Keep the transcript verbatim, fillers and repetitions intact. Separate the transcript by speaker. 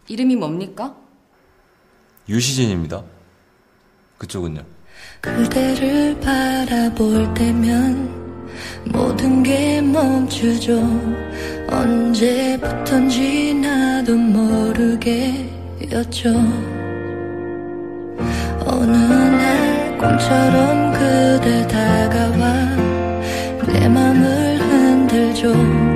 Speaker 1: 이름이 뭡니까?
Speaker 2: 유시진입니다. 그쪽은요?
Speaker 3: 그대를 바라볼 때면 모든 게 멈추죠. 언제부턴지 나도 모르게였죠. 어느 날 꿈처럼 그대 다가와 내 맘을 흔들죠.